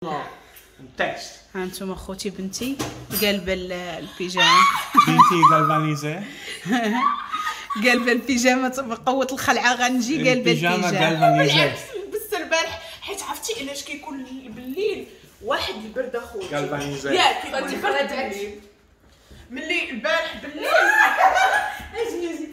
التكست. ها انتم اخوتي بنتي قالبه البيجامه. بنتي غالفانيزي. قالبه البيجامه قوه الخلعه غنجي قالبه البيجامه غالفانيزي. بالعكس لبست البارح حيت عرفتي علاش كيكون بالليل واحد البرد اخويا غالفانيزي. ياك كيكون البرد بالليل. ملي البارح بالليل اجي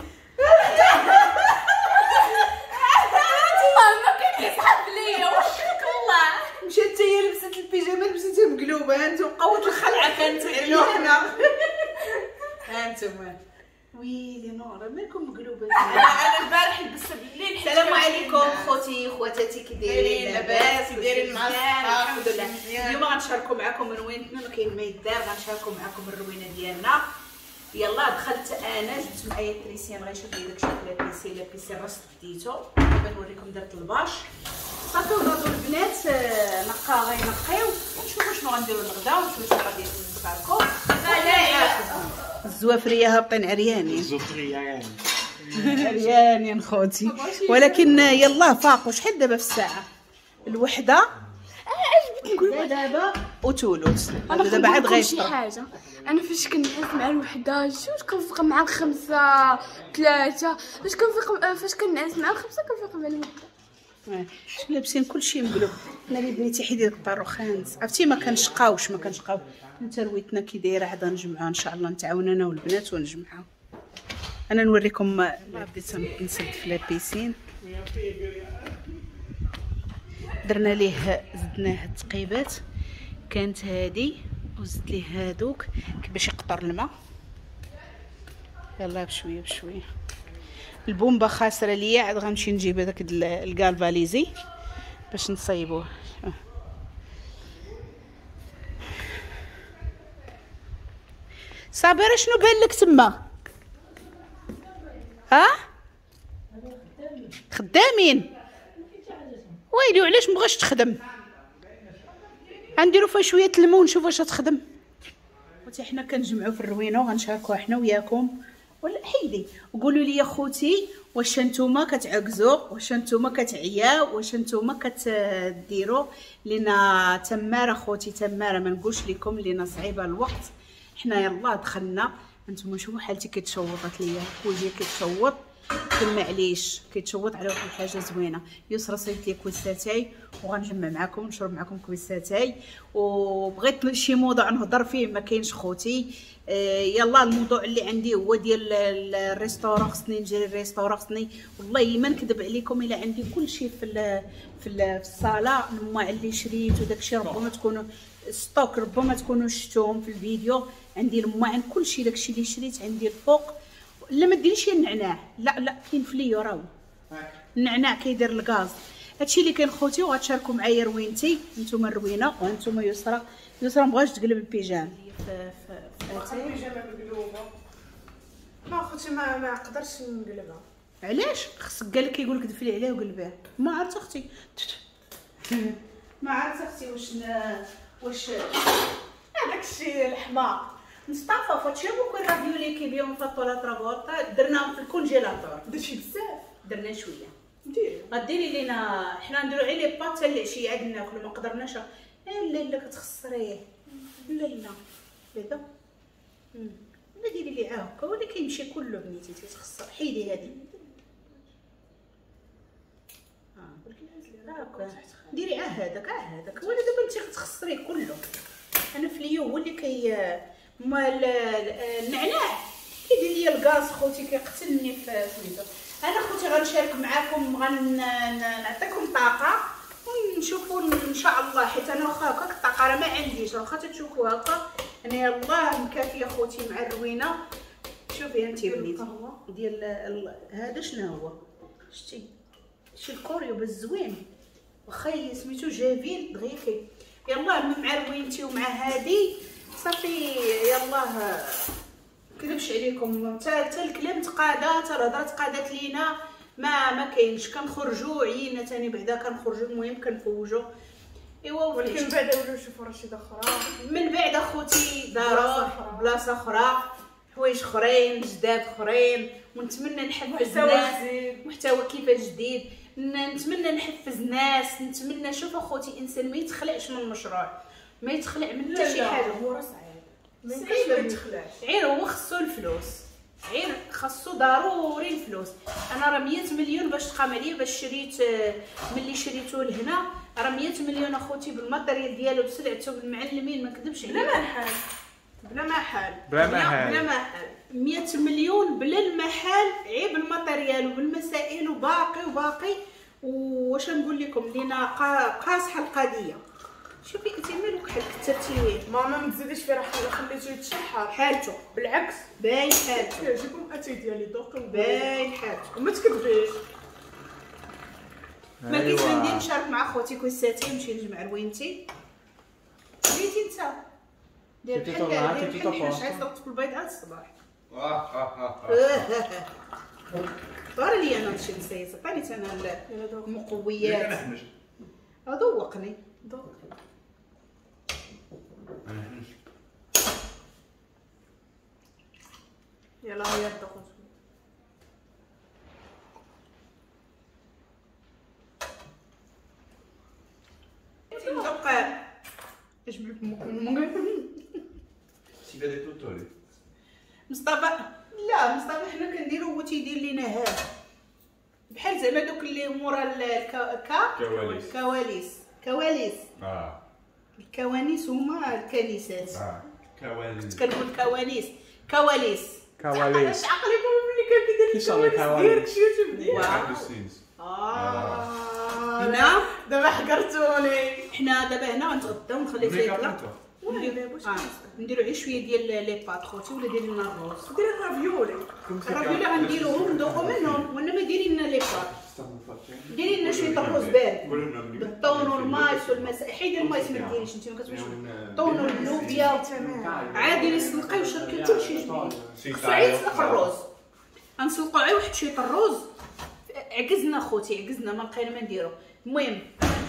ما كان يسحب ليا وحق الله. مشات هي لبست البيجامه لبستها مقلوبه. انتم قوه الخلعه كانت هنا. ها انتم ويلي نورة مالكم مقلوبه. انا البارح لبست بالليل. السلام عليكم خوتي خواتاتي، كي دايرين؟ لاباس؟ كي دايرين مع الصحه؟ الحمد لله. اليوم غنشاركوا معكم روينتنا، ما كاين ما يدار. غنشاركوا معكم الروينه ديالنا. يلا دخلت انا جبت معايا كريسيان غيشوف لي داكشي لابيسي الراس ديتو. دابا نوريكم درت الباش صافي. ونوضوا البنات غينقيو ونشوفوا شنو غنديروا للغدا ونشوفوا شنو غادي نشاركوا. الزوافريه هابطين عريانين. الزوفريه يعني عريانين خوتي، ولكن يلا فاقوا. شحال دابا في الساعه؟ الوحده. عجبتني دابا وتولوز. انا دابا عاد غيشي غيشطر. حاجه. انا فاش كنعس مع الوحده جوج كنفيق مع الخمسه ثلاثه. فاش كنعس مع الخمسه كنفيق مع الوحده. لابسين كلشي مقلوب. انا اللي بنيتي حيدي داك الطاروخان عرفتي ما كنشقاوش. انت رويتنا كي دايره عاد نجمعوها ان شاء الله. نتعاون انا والبنات ونجمعوها. انا نوريكم. بديت نسد في لابيسين. درنا ليه زدناه التقيبات. كانت هادي وزدت ليه هادوك باش يقطر الماء. يلا بشويه بشويه. البومبا خاسره ليا، عاد غنمشي نجيب هذاك الكالفاليزي باش نصايبوه. صابره شنو بان لك تما؟ ها خدامين؟ ويلي وعلاش مبغاش تخدم؟ غنديرو فيها شويه الماء ونشوف واش تخدم. خوتي حنا كنجمعوا في الروينه وغنشاركوها حنا وياكم. ولا حيدي وقولوا لي يا خوتي واش نتوما كتعكزوا، واش نتوما كتعياو، واش نتوما كتديروا لينا تماره. خوتي تماره ما نقولش لكم لينا صعيبه الوقت. حنا يلا دخلنا. انتم شوفوا حالتي كيتشوطات ليا، وجهي كيتشوط. معليش كيتشوط على واحد الحاجه زوينه. يسرا صيفط لي كويساتاي وغنجمع معكم ونشرب معكم كويساتاي. وبغيت شي موضوع نهضر فيه ما كاينش خوتي. يلا الموضوع اللي عندي هو ديال الريستورون. خصني نجري الريستورون. خصني والله ما نكذب عليكم الا عندي كلشي في الصاله. الماء اللي شريت وداكشي ربما تكونوا ستوك، ربما تكونوا شفتوهم في الفيديو. عندي الماعن كلشي داكشي اللي شريت عندي الفوق. لا ما ديريش النعناع، لا كاين فليو راهو النعناع كيدير الغاز. هادشي اللي كاين خوتي. وغتشاركوا معايا روينتي. نتوما الروينه وانتوما يسرا. يسرا مبغاش تقلب البيجام. البيجامه مقلوبه. ما خوتي ما نقدرش نقلبها. علاش؟ خصك قالك كيقول لك دفلي عليه وقلبيه. ما عرفت اختي. ما عرفت اختي واش هذاك الشيء الحماق. مصطفى فاتشابو كل رافيولي كيبيعو من فطوله رابورتا درناهم في الكونجيلاتور. درتي بزاف. درنا شويه. ديري غديري لينا حنا نديرو غير لي بات حتى العشيه عاد ناكلو. ما قدرناش. لا كتخسريه. لا بيضا. لا ديري لي هكا ولا كيمشي كله بنيتي تتخسر. حيدي هادي. هاكا ديري هذاك ولا دابا انت غتخسريه كله. انا فليو هو اللي مال النعناع كيدير ليا الغاز خوتي كيقتلني في سميتو. انا خوتي غنشارك معكم. نعطيكم طاقه ونشوفوا ان شاء الله. حيت انا واخا هكاك الطاقه راه ما عنديش. واخا تشوفوا هكا انا يلاه مكافيه خوتي مع الروينه. شوفي انت بنيتي ديال هذا شنو هو؟ شتي شي الكوريو بالزوين واخا سميتو جافيل دغيا. يلا مع روينتي ومع هادي صافي. يلا كذبش عليكم. حتى الكلام تقادا، حتى الهضره تقادات لينا. ما كاينش. كنخرجوا عيينا ثاني بعدا كنخرجوا. المهم كنفوجوا. ايوا ولكن بعدا ولاو يشوفوا رشيده اخرى. من بعد اخوتي داروا بلاصه اخرى، حوايج اخرين، جداد اخرين. ونتمنى نحفز الناس محتوى كيفاش جديد. نتمنى نحفز ناس، نتمنى شوف اخوتي انسان ما يتخلعش من المشروع، ما يتخلع من حتى شي حاجه. هو راه صعيب ما صعيب يمكنش ما يتخلعش. غير هو خصو الفلوس، غير خاصو ضروري الفلوس. انا راه 100 مليون باش تقام عليا، باش شريت ملي شريته لهنا راه 100 مليون اخوتي بالماتيريال ديالو بسلعته بالمعلمين، ما نكذبش بلا عليك. ما حال بلا ما حال بلا ما حال. بلا ما حال 100 مليون بلا المحل، عيب الماتيريال وبالمسائل وباقي. واش نقول لكم لينا قاصحه القضيه. شوفي انت مالك حال كثرتي ماما ما تزيديش في راحته، خليته يتشحر حالته، بالعكس باين حالته، يعجبهم اتاي ديالي دوك باين حالته. وما تكذبيش. ما كاينش ما ندير نشارك مع خوتي كويساتي نمشي نجمع لوينتي. جيتي انت دير بحال حنا شحال ضربت في البيض عاد الصباح. طار لي انا نمشي نسيس، عطيني انا المقويات. ذوقني دوك يلا هيا دوك. ندوق اجمع Si vede tutto lì. مصطفى. لا مصطفى حنا كنديرو هو تيدير لينا هذا بحال زعما دوك اللي مورا كواليس. كواليس. اه الكوانيس هما الكنيسات. كواليس. كنقول كواليس. كواليس. اش عقلكم ملي كان كيدير كيش على كواليس؟ يوتيوب هنا دابا حقرتوني. حنا دابا هنا غنتغداو ونخلي فيه يطلق. نديرو غير شويه ديال لي بات خوتي ولا دير لنا الروز. ديري الرافيولي. الرافيولي غنديروهم ندوقو منهم ولا ما ديري لنا لي بات. ديري لنا شويه الروز بارد بالطون والمايس والماء. حيدي المايس ما ديريش انت، ما كتبغيش الطون واللوبيا عادي نسلقيه وشركي كلشي جميل. سعيد سلق الروز غنسلقو غير واحد شويه الروز. عكزنا خوتي عكزنا ما لقينا ما نديرو. المهم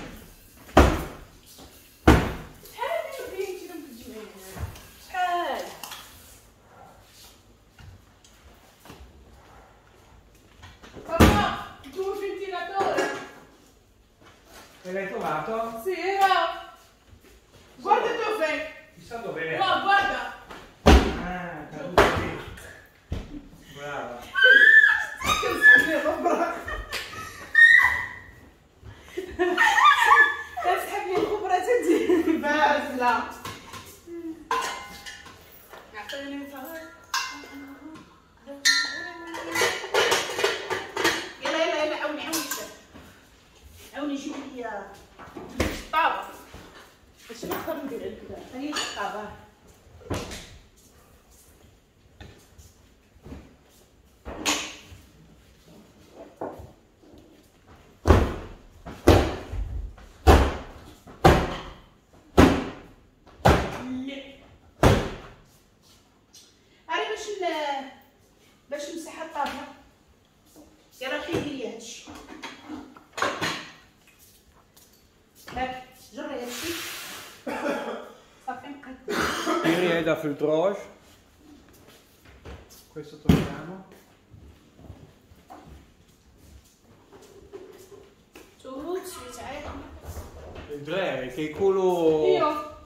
L'hai trovato? Sì, era. Guarda dov'è. Chissà dov'è. No, guarda. Ah, caduto lì. Brava. اسحب لي الخبره تدي بازلة. يلا عاوني الشيف، عاوني جيب لي الطابه. اش نقدر ندير هكذا؟ هي الطابه. باش نمسح الطابله. يلا حيدي لي هادشي هاك جري هادشي صافي نقد. Tiri da filtrage. Questo togliamo. توت شويه عيط. Vedrai che il culo Io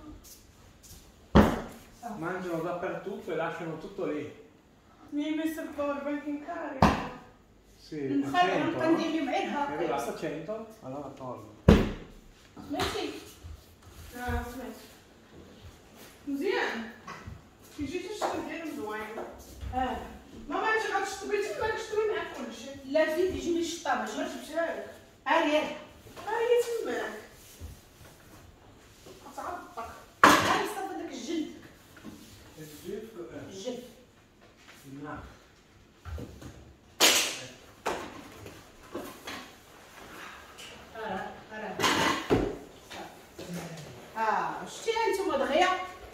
mangiano dappertutto e lasciano tutto lì. Mi hai messo il power bank in carica. Sì, نخلي 100. نقدر لي È معيرها. arrivato a 100? Allora tolgo. ماشي Ah, smesso. مزيان. كي جيتي تشتري مزوين. ماما انت غتشطبي تما تشتري معاك كلشي. لا زيد يجيني الشطابه. ما جبتها لك. هاني ها هي تماك. غتعضك. هاني صافي داك الجلد. الجلد No. شتي هانتوما دغيا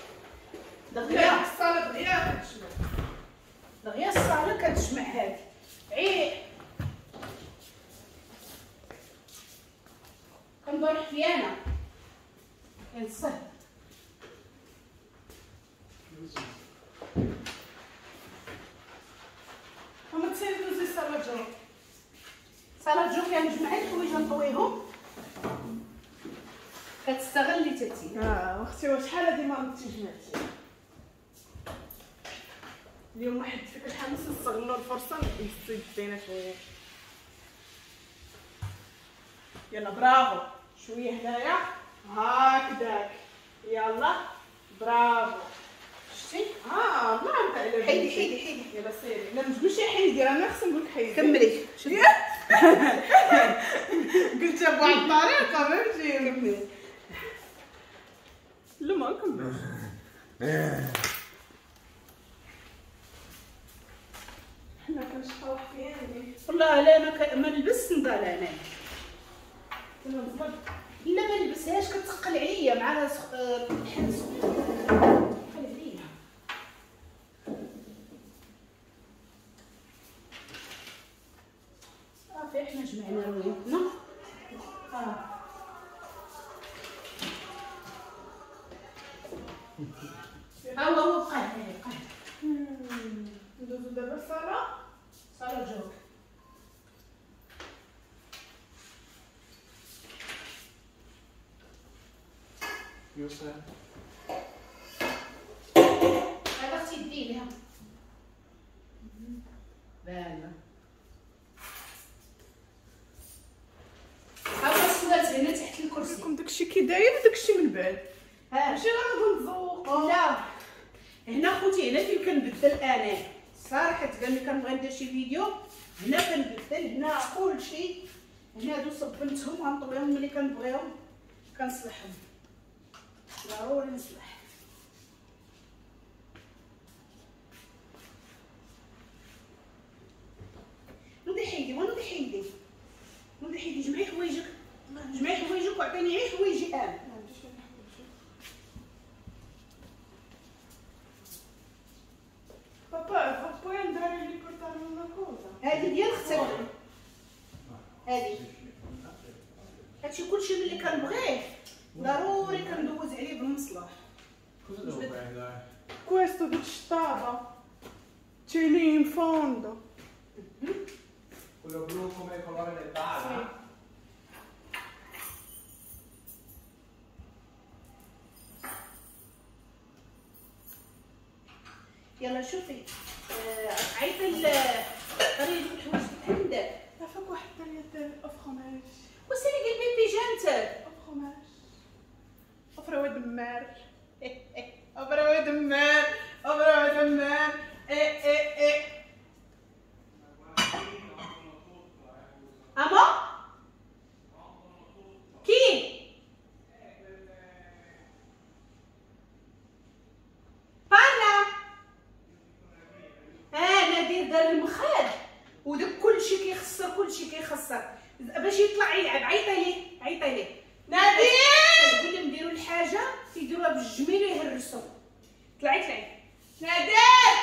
الصالة دغيا كتجمع. دغيا الصاله كتجمع هادي عيق كندور حفيانه كنصه. ماما تسالي دوزي الصالة جو. صاله جو كنجمع الحوايج تاتي. اختي وشحال هادي ما تجمعتي اليوم واحد فيك الحماس نستغلوا الفرصه نصيد فينا شويه. يلا برافو شويه هنايا هكذاك يلا برافو شتي الله انت على حيدي يلا سيري لا ما تقولش حيدي راه انا خصني نقول لك حيدي كملي قلتها بواحد الطريقه فهمتي كملي لا ما نكملش حنا كنشطحوا حياني والله لا انا ما نلبس نضال انا لا ما نلبسهاش كتثقل عليا مع الحبس ثقل عليا. صافي احنا جمعنا رويتنا. هو بقى هنا بقى ندوزو دابا الصاله صالة جوك. يوسف هذا اختي ديريها باينه. هاو السوالت هنا تحت الكرسي. لكم داكشي كي داير وداكشي من بعد ها ماشي غنبغي نتذوق. لا هنا خوتي هنا فين كنبدل انا صراحه ملي كنبغي ندير شي فيديو هنا كنبدل هنا كلشي. هنا هادو صبنتهم غنطويهم ملي كنبغيهم كنصلحهم ضروري نصلح. نوضي حيدي ونوضي حيدي نوضي حيدي جمعي حوايجك جمعي حوايجك وعطيني غير حوايجي انا. بابا puoi andare lì a portarmi una cosa. هادي ديال اختك هادي هادشي كلشي ملي كنبغيه ضروري كندوز عليه بالمصلح. cosa devo prendere? Questo di stava c'è lì in fondo. Quello blu come il colore del bar? يلا شوفي عيطي قريب الحوايج عندك. عافاك واحد الطريقة افخماش وسيري قلبي بيجامتك افخماش افرا دمار افرا دمار افرا دمار اما كي بانا نادير دار المخاد وداك كلشي كيخسر كلشي كيخسر باش يطلع يلعب. عيطي ليه نادير قول لهم نديروا الحاجه تيديروها بالجميل ويهرسوا. طلعي نادير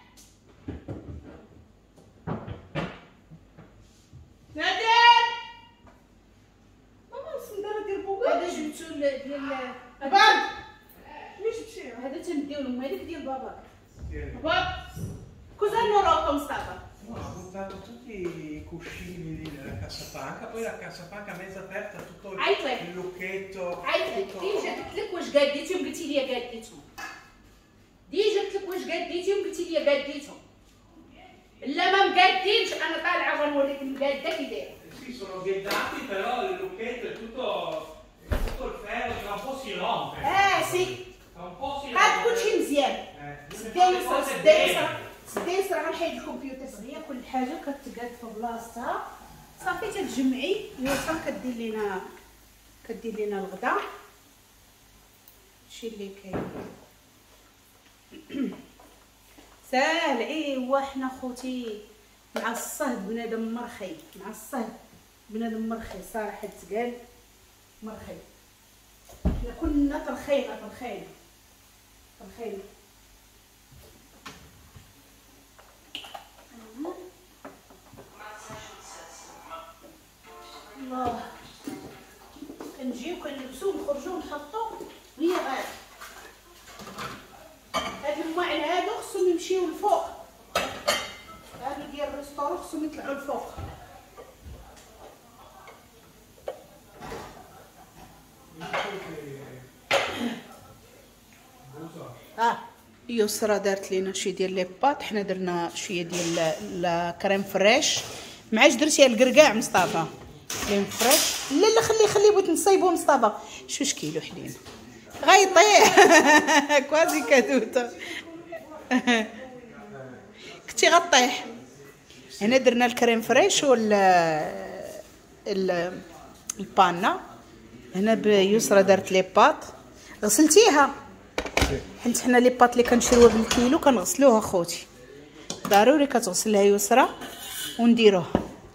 ماما الصندالة ديال بوبا هذا جبتو ديال بارد ليش تمشي هذا تنديو لهم هذاك ديال باباك. Tieni. Cosa hanno rotto Mustafa? No, ha buttato tutti i cuscini lì nella cassapanca, poi la cassapanca mezza aperta, tutto il lucchetto. عيطلك ديجا قلت لك واش قاديتهم قلتي لي قاديتهم. ديجا قلت لك واش قاديتهم قلتي لي قاديتهم. لا ما مقادينش انا طالعه غنوريك مقاده كي دايره. Sì, sono ghettati, però il lucchetto è tutto il ferro, tra un po' si rompe. سي Tra un po' si هاد rompe. كلشي مزيان. سدي يسرا غنحيد الكمبيوتر هي كل حاجه كتقاد في بلاصتها. صافي تتجمعي يوصل كدير لينا الغدا. هادشي اللي كاين ساهل. ايوا حنا خوتي مع الصهد بنادم مرخي صراحه تقال مرخي. حنا كنا ترخينا الله كنجيو كنلبسو ونخرجو ونحطو وهي غاده. هاد المواعن هادو خصهم يمشيو لفوق. هادو ديال الريستورون خصهم يطلعو لفوق. يسرا دارت لينا شي ديال لي باط، حنا درنا شويه ديال كريم فريش. معاش درتي الكركاع مصطفى؟ كريم فريش. لا خلي بغيت نصايبو مصطفى. شوش كيلو حلينا غيطيح كوازي كادوته كنتي غطيح. هنا درنا الكريم فريش البانا. هنا بيسرا دارت لي باط. غسلتيها؟ حيت حنا لي باط اللي كنشريوها بالكيلو كنغسلوها خوتي، ضروري كتغسلها يسرا ونديروها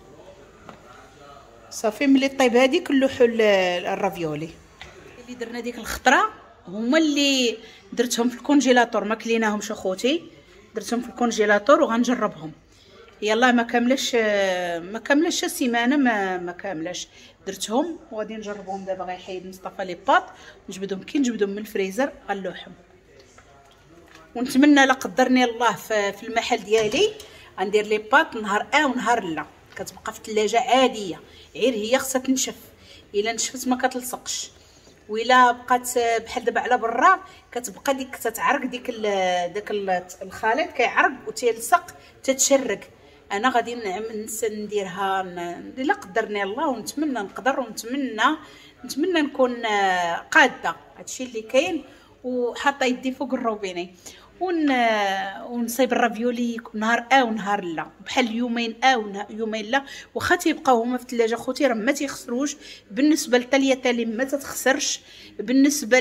صافي. ملي طيب هذيك نلوحو الرافيولي اللي درنا ديك الخطره، هما اللي درتهم في الكونجيلاتور، ما كليناهمش اخوتي، درتهم في الكونجيلاتور وغنجربهم. يلا ما كاملاش السيمانه، ما كاملاش درتهم وغادي نجربهم دابا. غيحيد مصطفى لي باط نجبدهم كي نجبدهم من الفريزر غنلوحهم. ونتمنى لا قدرني الله في المحل ديالي غندير لي باط نهار ونهار لا، كتبقى في الثلاجه عاديه، غير هي خصها تنشف. الا نشفت ما كتلصقش، وإلا بقات بحال دابا على برا كتبقى ديك تتعرق داك الخليط كيعرق وتيلصق تتشرق. انا غادي نديرها الا قدرني الله، ونتمنى نقدر، ونتمنى نكون قاده. هادشي اللي كاين، وحاطه يدي فوق الروبيني ونصايب الرافيولي نهار ونهار لا، بحال يومين يومين لا، واخا تيبقاو هما في الثلاجه خوتي راه ما تيخسروش. بالنسبه للطلياتالي ما تتخسرش، بالنسبه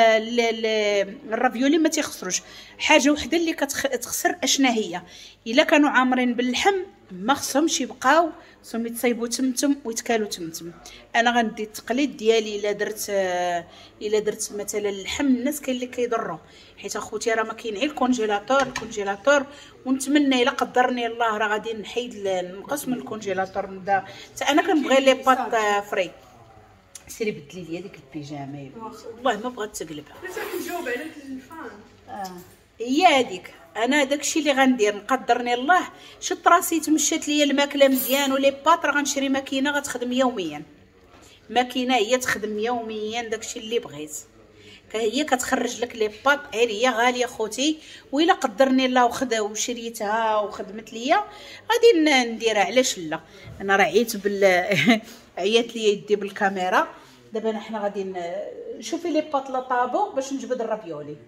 للرافيولي ما تيخسروش. حاجه وحده اللي كتخسر اشنا هي الا كانوا عامرين باللحم ما خصهمش يبقاو، خصهم يتصايبوا تمتم ويتكالوا تمتم. انا غندي التقليد ديالي الا درت مثلا اللحم، الناس كاين اللي كيضروا، حيت اخوتي راه ما كاين غير الكونجيلاتور. ونتمنى الا قدرني الله راه غادي نحيد نقص من الكونجيلاتور. نبدا حتى انا كنبغي لي باط فري. سيري بدلي لي هذيك البيجامه والله ما بغات تقلبها. بس نجاوب على الفان. هي هذيك. انا داكشي اللي غندير نقدرني الله. شط راسي تمشات ليا الماكله مزيان ولي باط، راه غنشري ماكينه غتخدم يوميا. ماكينه هي تخدم يوميا داكشي اللي بغيت. هي كتخرج لك لي باط، غير هي غاليه خوتي. وإلا قدرني الله وشريتها وخدمت ليا غادي نديرها، علاش لا. انا راه عيت عيات ليا يدي بالكاميرا. دابا حنا غادي شوفي لي باط لا طابو باش نجبد الرافيولي.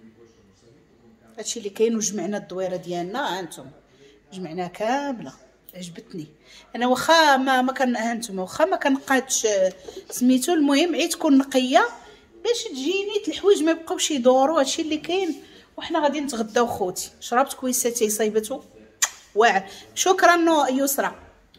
هادشي اللي كاين. وجمعنا الدويره ديالنا، ها انتم جمعناها كامله، عجبتني. انا واخا ما كان هانتوما واخا ما كنقادش سميتو، المهم عيت تكون نقيه باش تجيني الحوايج ما يبقاوش يدوروا. هادشي اللي كاين. وحنا غادي نتغداو خوتي. شربت كويساتي صايبتو واعر. شكرا يسرا،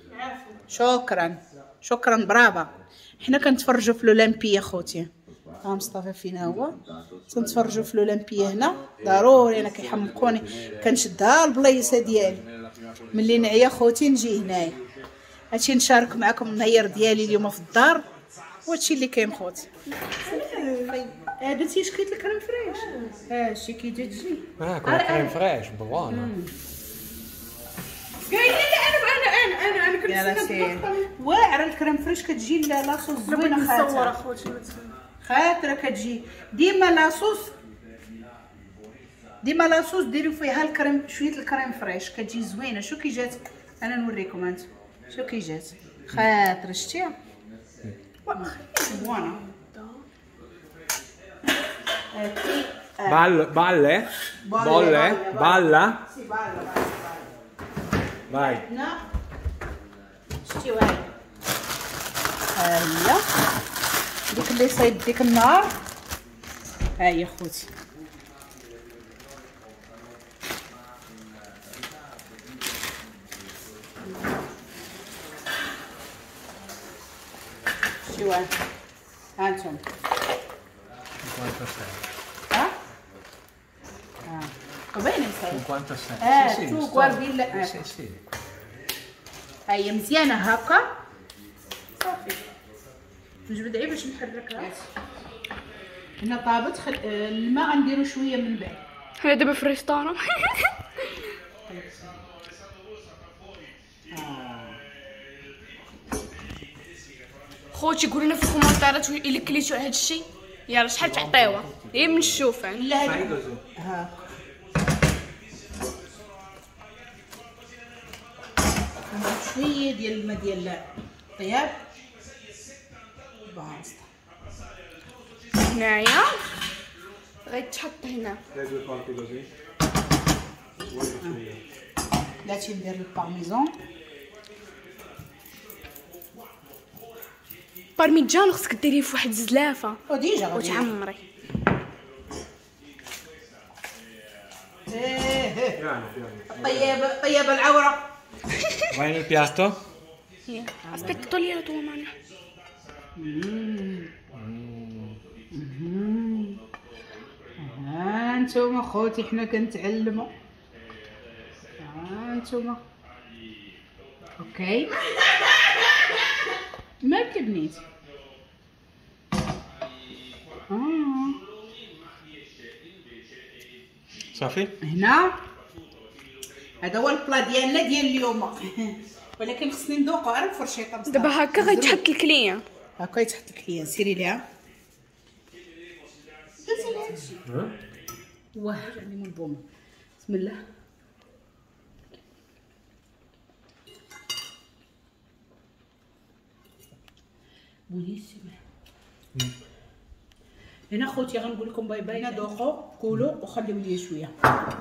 شكرا برافا. حنا كنتفرجوا في الاولمبيه خوتي. ها مصطفى فينا هو تنتفرجوا في الاولمبيه هنا. ضروري انا كيحمقوني كنشدها البلايصه ديالي. ملي نعيا خوتي نجي هنايا. هادشي نشارك معكم النهار ديالي اليوم في الدار، وهادشي اللي كاين خوتي. درتي شكيت الكريم فريش. هادشي كي تجي كل كريم فريش بوانا. قايله لي انا كنت واعره الكريم فريش كتجي لاصوص زوينه خاطر اخوتي خاطر كتجي ديما لاصوص ديروا فيها الكريم شويه الكريم فريش كتجي زوينه. شو كي جات انا نوريكم انت شو كي جات خاطر شتيها بوانا. Balle. Vai. شتي واعي. هيا ديك اللي صايب ديك النار. هيا خوتي شتي واعي. هانتم بين مساي 56 تو غوارديلا هي مزيانه هكا صافي. نجبد عيب باش نحركها. هنا طابت الماء غنديرو شويه من بعد. حنا دابا في الريستورون. خوتي قولوا لنا في الكومونتيرات الا كليتو هذا الشيء، يلا شحال تعطيوها هي من الشوفان. لا Fai così. ها شويه ديال الماء ديال الطياب باسطه. هنايا غيتحط هنا. Dai 2 colpi così. بلاتي ندير البارميزون. بارميجان خصك ديريه في واحد الزلافه وديجا غادي وتعمري. Piano, piano. طيب العوره. Vai nel piatto. Aspetta, togli la tua mano. ها انتوما خوتي حنا كنتعلموا. ها انتوما اوكي مالك بنيتي. صافي. هنا هذا هو البلا ديالنا ديال اليوم. ولكن خصني ندوقو على الفرشيطه بصح. دابا هكا غيتحط الكليه. هكا يتحط لك هي سيري ليها. واه عندي من البومه. بسم الله. بونيسيمه. هنا خوتي غنقول لكم باي باي. ذوقوا كولوا وخليو لي شويه.